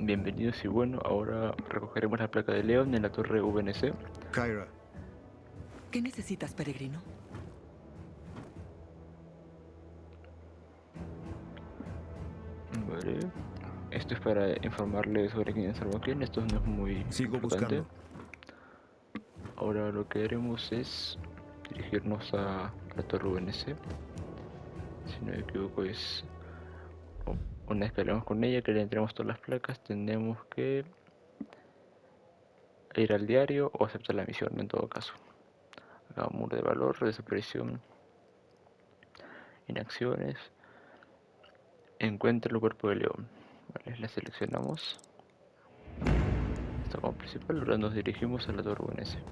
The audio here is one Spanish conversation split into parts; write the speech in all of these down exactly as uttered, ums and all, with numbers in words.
Bienvenidos y bueno, ahora recogeremos la placa de León en la torre V N C. Kyra. ¿Qué necesitas, peregrino? Vale. Esto es para informarle sobre quién es Arboquín. Esto no es muy Sigo importante. buscando. Ahora lo que haremos es dirigirnos a la torre V N C. Si no me equivoco es... Una vez que hablemos con ella, que le entremos todas las placas, tendremos que ir al diario o aceptar la misión en todo caso. Acá muro de valor, desaparición, inacciones. Encuentra el cuerpo de León. Vale, la seleccionamos. Está como principal, ahora nos dirigimos a la torre V N C.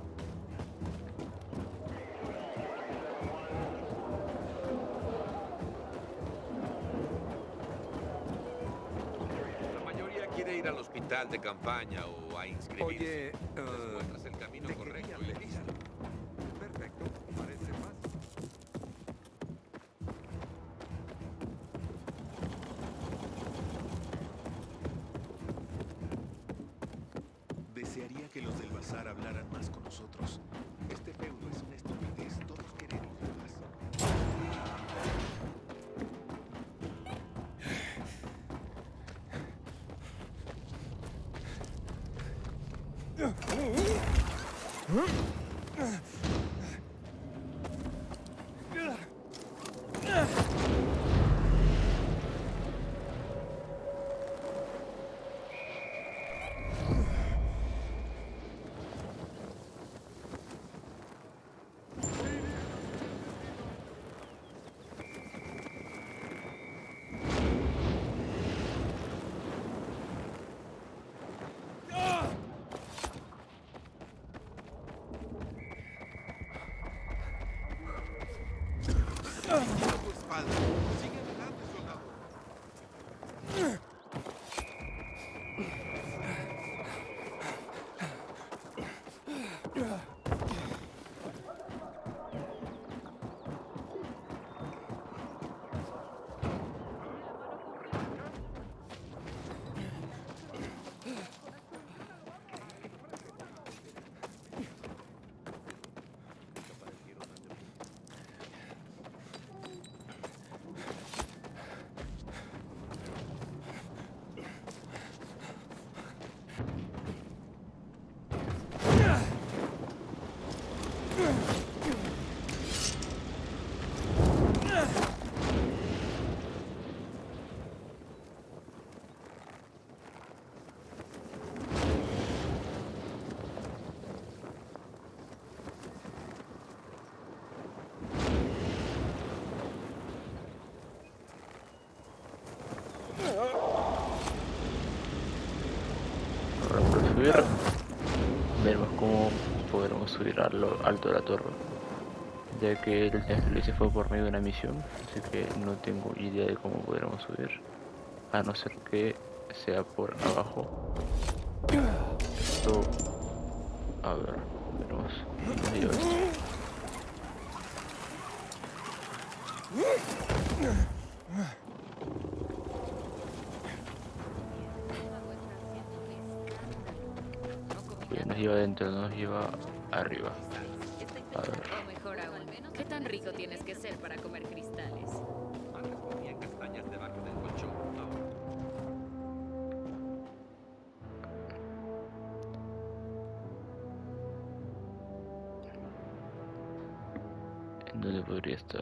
La mayoría quiere ir al hospital de campaña o a inscribirse. Oye, Te uh, encuentras el camino te correcto quería y listo. Perfecto, parece fácil. Desearía que los del bazar hablaran más con nosotros. Este feudo es una estupidez. Todos queremos más. A tu espalda. Sigue adelante, soldado. Ahora para subir, veremos cómo podremos subir a lo alto de la torre, ya que el última vez que lo hice fue por medio de una misión, así que no tengo idea de cómo podremos subir, a no ser que sea por abajo. Esto, a ver, veremos. ¿Dónde lleva esto? Bien, nos lleva adentro, no nos lleva arriba. A ver. O mejor aún, ¿qué tan rico tienes que ser para comer cristales? Antes ponía castañas debajo del colchón. Ahora. ¿En dónde podría estar?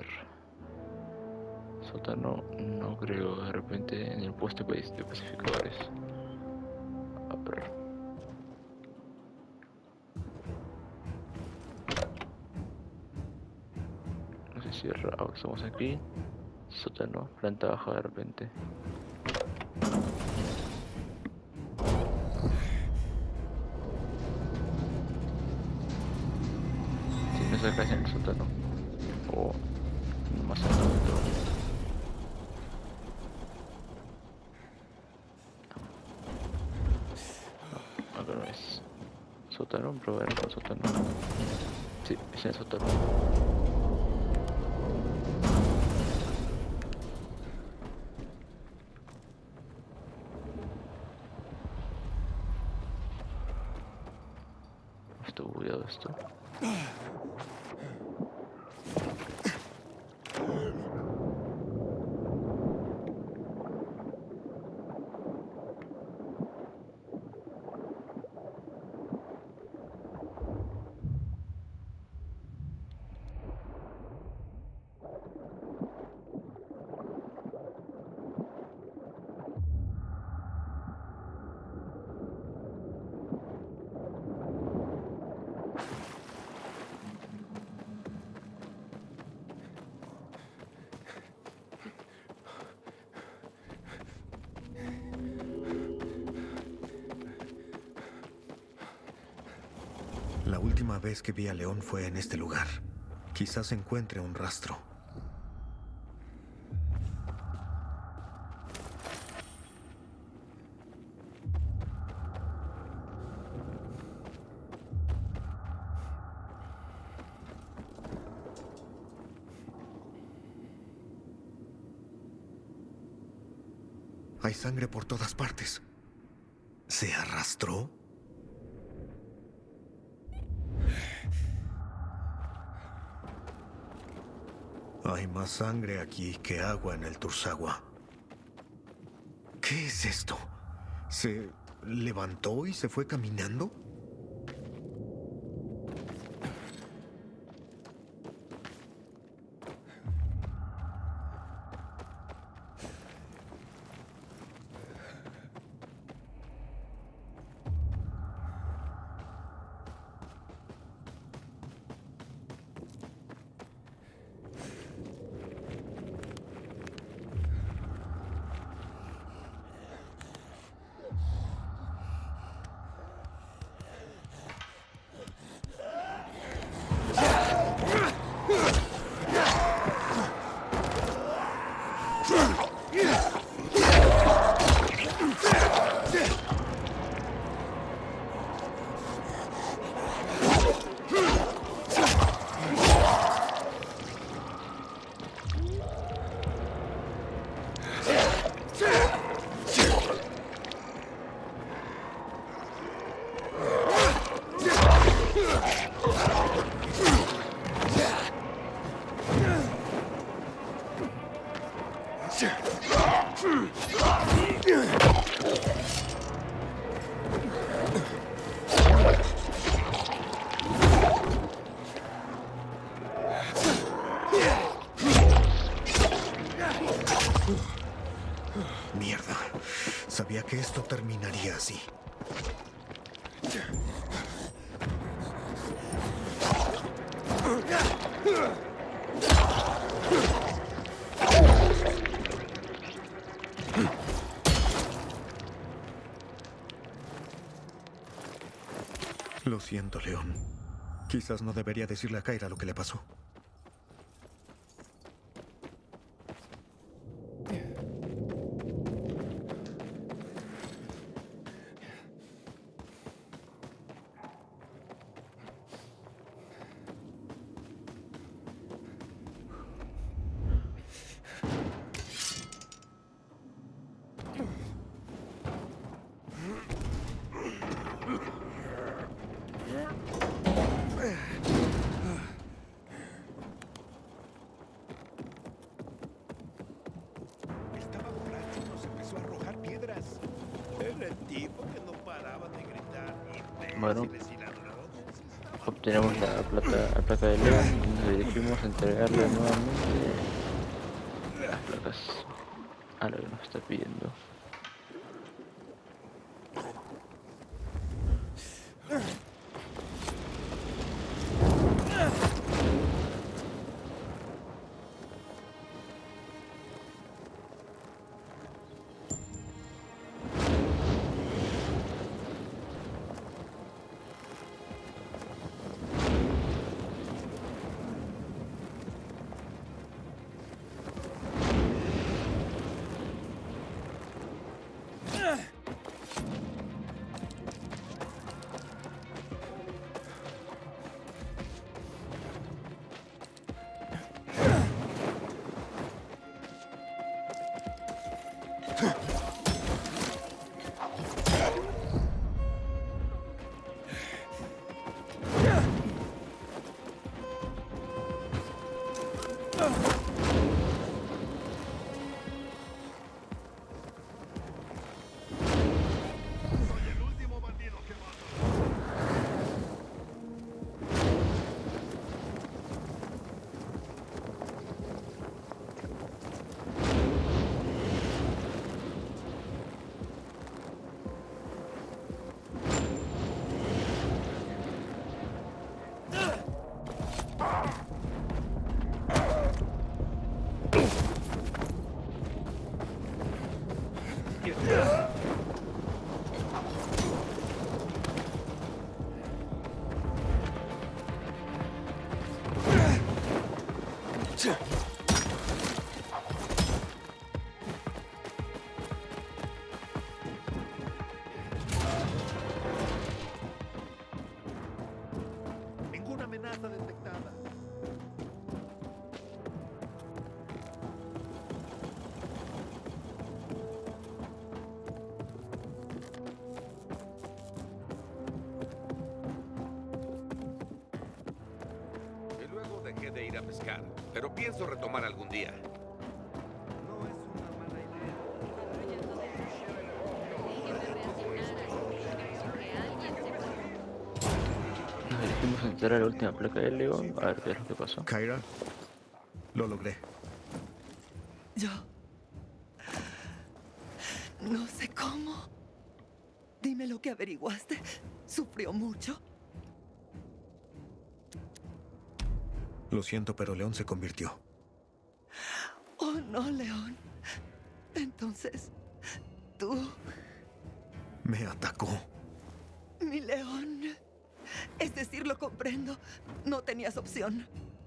Sótano, no creo, de repente en el puesto de pacificadores. A ver. No se cierra, ahora estamos aquí. Sótano, planta baja de repente. Si no se acá en el sótano. O más adentro. Acá no es. Sótano, probar el sótano. Sí, es en el sótano. poquito bugueado esto. La última vez que vi a León fue en este lugar. Quizás encuentre un rastro. Hay sangre por todas partes. ¿Se arrastró? Hay más sangre aquí que agua en el Turzagua. ¿Qué es esto? ¿Se levantó y se fue caminando? Mierda. Sabía que esto terminaría así. Lo siento, León. Quizás no debería decirle a Kyra lo que le pasó. Estaba borracho y nos empezó a arrojar piedras. Era el tipo que no paraba de gritar. Bueno, imbéciles y ladrones. obtenemos la placa, la placa de León y nos dirigimos a entregarle nuevamente las placas a lo que nos está pidiendo. Ninguna amenaza detectada. Y luego dejé de ir a pescar, pero pienso retomar algún día. No es una mala idea. Nos dirigimos a entrar a la última placa del león, a ver qué es lo que pasó. Kyra, lo logré. Yo... No sé cómo. Dime lo que averiguaste. ¿Sufrió mucho? Lo siento, pero León se convirtió. Oh, no, León. Entonces, tú, Me atacó. mi León. Es decir, lo comprendo. No tenías opción.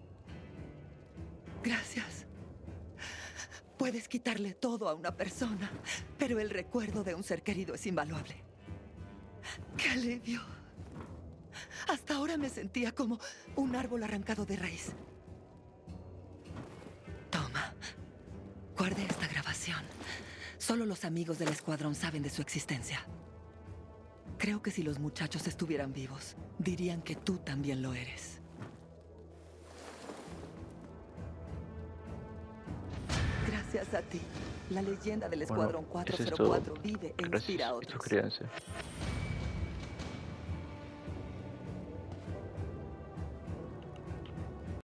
Gracias. Puedes quitarle todo a una persona, pero el recuerdo de un ser querido es invaluable. ¡Qué alivio! Hasta ahora me sentía como un árbol arrancado de raíz. Toma. Guarde esta grabación. Solo los amigos del escuadrón saben de su existencia. Creo que si los muchachos estuvieran vivos, dirían que tú también lo eres. Gracias a ti, la leyenda del Bueno, Escuadrón eso es cuatrocientos todo. cuatro vive e inspira a Gracias y otros. suscríbanse.